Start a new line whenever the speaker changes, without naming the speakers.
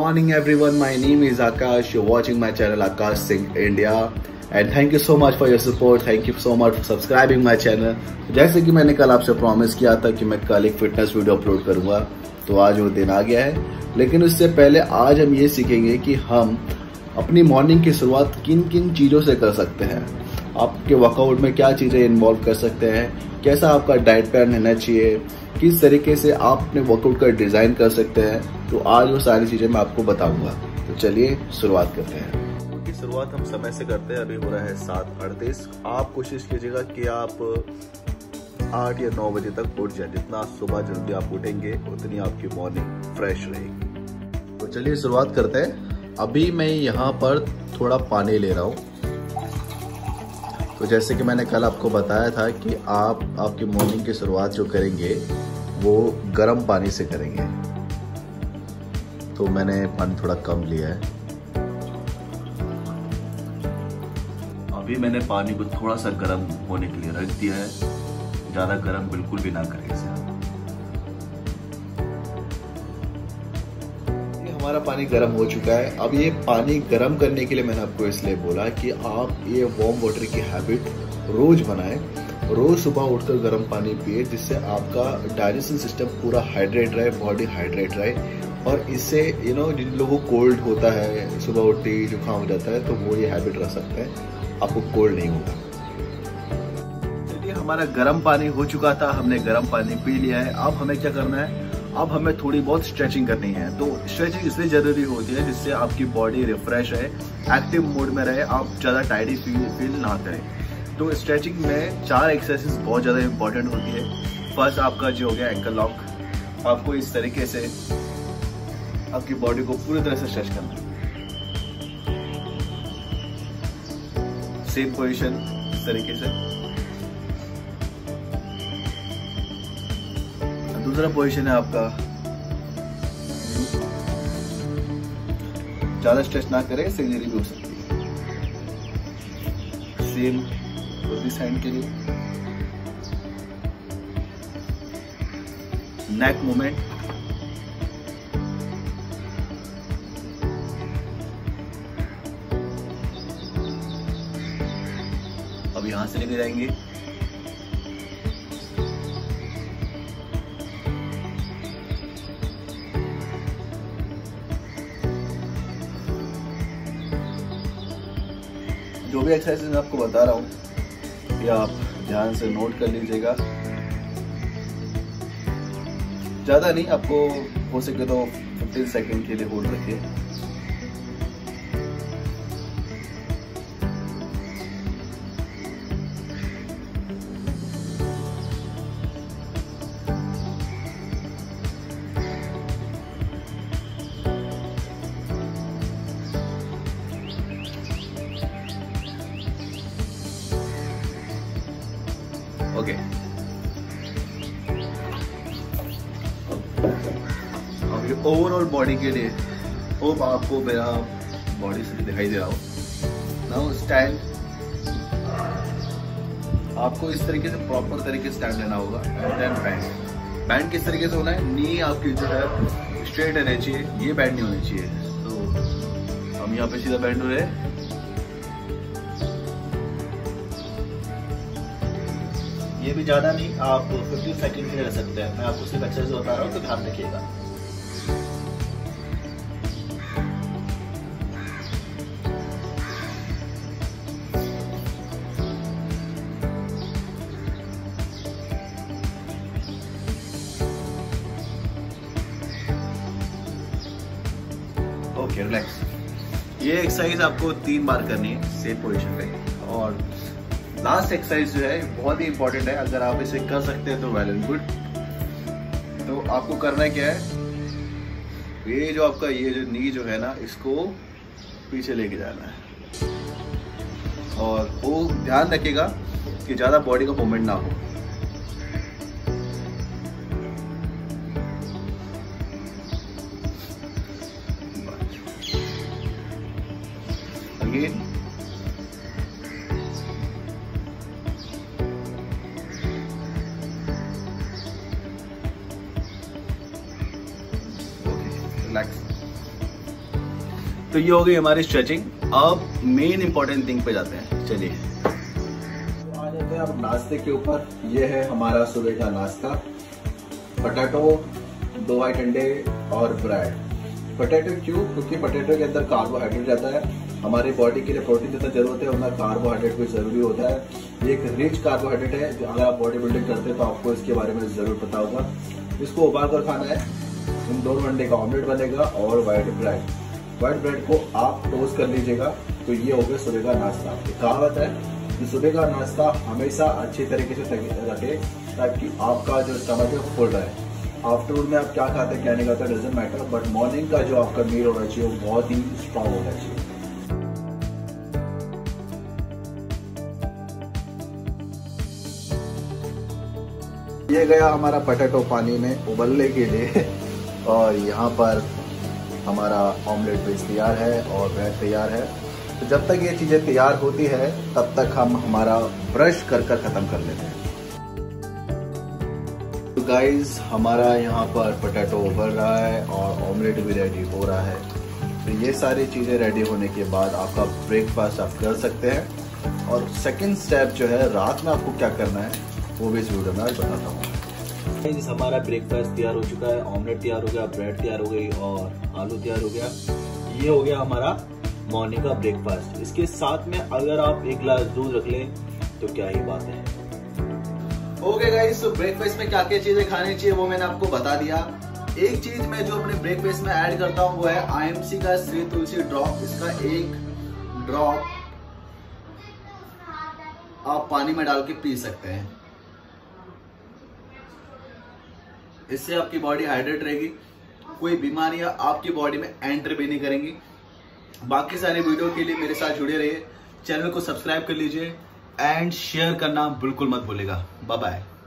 morning everyone, my name is Akash. You're watching my channel Akash Singh India and thank you so much for your support. Thank you so much for subscribing my channel. जैसे कि मैंने कल आपसे promise किया था कि मैं कल एक फिटनेस वीडियो अपलोड करूंगा, तो आज वो दिन आ गया है। लेकिन उससे पहले आज हम ये सीखेंगे कि हम अपनी मॉर्निंग की शुरुआत किन किन चीज़ों से कर सकते हैं, आपके वर्कआउट में क्या चीज़ें इन्वॉल्व कर सकते हैं, कैसा आपका डाइट प्लान रहना चाहिए, किस तरीके से आप अपने वर्कआउट का डिज़ाइन कर सकते हैं। तो आज वो सारी चीज़ें मैं आपको बताऊंगा। तो चलिए शुरुआत करते हैं। उनकी शुरुआत हम समय से करते हैं। अभी हो रहा है 7:38। आप कोशिश कीजिएगा कि आप 8 या 9 बजे तक उठ जाए। जितना सुबह जल्दी आप उठेंगे उतनी आपकी मॉर्निंग फ्रेश रहेगी। तो चलिए शुरुआत करते हैं। अभी मैं यहाँ पर थोड़ा पानी ले रहा हूँ। तो जैसे कि मैंने कल आपको बताया था कि आप आपकी मॉर्निंग की शुरुआत जो करेंगे वो गर्म पानी से करेंगे, तो मैंने पानी थोड़ा कम लिया है। अभी मैंने पानी को थोड़ा सा गर्म होने के लिए रख दिया है, ज़्यादा गर्म बिल्कुल भी ना करें इसे। हमारा पानी गर्म हो चुका है। अब ये पानी गर्म करने के लिए मैंने आपको इसलिए बोला कि आप ये वार्म वाटर की हैबिट रोज बनाएं। रोज सुबह उठकर गर्म पानी पिए, जिससे आपका डाइजेशन सिस्टम पूरा हाइड्रेट रहे, बॉडी हाइड्रेट रहे। और इससे जिन लोगों को कोल्ड होता है, सुबह उठते ही जुकाम हो जाता है, तो वो ये हैबिट रख सकते हैं, आपको कोल्ड नहीं होगा। चलिए, हमारा गर्म पानी हो चुका था, हमने गर्म पानी पी लिया है। अब हमें क्या करना है, अब हमें थोड़ी बहुत स्ट्रेचिंग करनी है। तो स्ट्रेचिंग इसलिए जरूरी होती है जिससे आपकी बॉडी रिफ्रेश रहे, एक्टिव मूड में रहे, आप ज़्यादा टायर्डी फील ना करें। तो स्ट्रेचिंग में 4 एक्सरसाइजेस बहुत ज़्यादा इंपॉर्टेंट होती है। फर्स्ट आपका जो हो गया एंकल लॉक। आपको इस तरीके से आपकी बॉडी को पूरी तरह से स्ट्रेच करना है। सेम पोजीशन इस तरीके से। दूसरा पोजीशन है आपका, ज्यादा स्ट्रेच ना करें, सर्जरी भी हो सकती है। सेम दूसरी साइड के लिए नेक मूवमेंट। अब यहां से लेके जाएंगे, जो भी एक्सरसाइज मैं आपको बता रहा हूँ ये आप ध्यान से नोट कर लीजिएगा। ज़्यादा नहीं, आपको हो सके तो 15 सेकंड के लिए होल्ड रखिए। ओके, अब ये ओवरऑल बॉडी के लिए, होप आपको मेरा बॉडी से दिखाई दे रहा हो। नाउ स्टैंड, आपको इस तरीके से प्रॉपर तरीके से स्टैंड लेना होगा। And then band. बैंड किस तरीके से होना है, नी आपकी जो है स्ट्रेट रहनी चाहिए, ये बैंड नहीं होनी चाहिए। तो हम यहाँ पे सीधा बैंड हो रहे हैं। ये भी ज्यादा नहीं, आप 15 सेकंड के लिए रह सकते हैं। मैं आपको सिर्फ एक्सरसाइज बता रहा हूँ, तो ध्यान रखिएगा। Okay, relax. ये एक्सरसाइज आपको 3 बार करनी है सेम पोजीशन पे। और लास्ट एक्सरसाइज जो है बहुत ही इंपॉर्टेंट है। अगर आप इसे कर सकते हैं तो वेल एंड गुड। तो आपको करना क्या है, ये जो आपका ये जो नी जो है ना, इसको पीछे लेके जाना है। और वो ध्यान रखिएगा कि ज़्यादा बॉडी का मूवमेंट ना हो। Again, relax. तो ये हो गई हमारी स्ट्रेचिंग। अब मेन इंपॉर्टेंट थिंग पे जाते हैं, चलिए। तो आ जाते हैं अब नाश्ते के ऊपर। ये है हमारा सुबह का नाश्ता, पोटैटो, 2 व्हाइट अंडे और ब्रेड। पोटैटो क्यों? क्योंकि पोटैटो के अंदर कार्बोहाइड्रेट रहता है, हमारी बॉडी के लिए प्रोटीन जितना जरूरत है उतना कार्बोहाइड्रेट भी जरूरी होता है। ये एक रिच कार्बोहाइड्रेट है, अगर आप बॉडी बिल्डिंग करते हैं तो आपको इसके बारे में जरूर पता होगा। इसको उबाल कर खाना है। इन 2 अंडे का ऑमलेट बनेगा और व्हाइट ब्रेड को आप टोस्ट कर लीजिएगा। तो ये हो गया सुबह का नाश्ता। कहावत है कि सुबह का नाश्ता हमेशा अच्छी तरीके से रखे ताकि आपका जो स्टमक है फुल रहे। आफ्टरनून में आप क्या खाते हैं क्या नहीं खाते डजंट मैटर, बट मॉर्निंग का जो आपका मील होना चाहिए वो बहुत ही स्ट्रांग होना चाहिए। ये गया हमारा पोटैटो पानी में उबलने के लिए और यहाँ पर हमारा ऑमलेट बेस तैयार है और ब्रेड तैयार है। तो जब तक ये चीजें तैयार होती है तब तक हम हमारा ब्रश कर खत्म कर लेते हैं। तो गाइज हमारा यहाँ पर पोटैटो उबल रहा है और ऑमलेट भी रेडी हो रहा है। तो ये सारी चीजें रेडी होने के बाद आपका ब्रेकफास्ट आप कर सकते हैं। और सेकंड स्टेप जो है रात में आपको क्या करना है वो भी इस वीडियो में आज बताता हूँ। हमारा ब्रेकफास्ट तैयार हो चुका है, ऑमलेट तैयार हो गया, ब्रेड तैयार हो गई और आलू तैयार हो गया। ये हो गया हमारा मॉर्निंग का ब्रेकफास्ट। इसके साथ में अगर आप 1 गिलास दूध रख लें तो क्या ही बात है। ओके गाइस, तो ब्रेकफास्ट में क्या क्या चीजें खानी चाहिए वो मैंने आपको बता दिया। एक चीज मैं जो अपने ब्रेकफास्ट में ऐड करता हूँ वो है IMC का श्री तुलसी ड्रॉप। इसका 1 ड्रॉप आप पानी में डाल के पी सकते हैं। इससे आपकी बॉडी हाइड्रेट रहेगी, कोई बीमारियां आपकी बॉडी में एंटर भी नहीं करेंगी। बाकी सारे वीडियो के लिए मेरे साथ जुड़े रहिए, चैनल को सब्सक्राइब कर लीजिए एंड शेयर करना बिल्कुल मत भूलिएगा। Bye bye.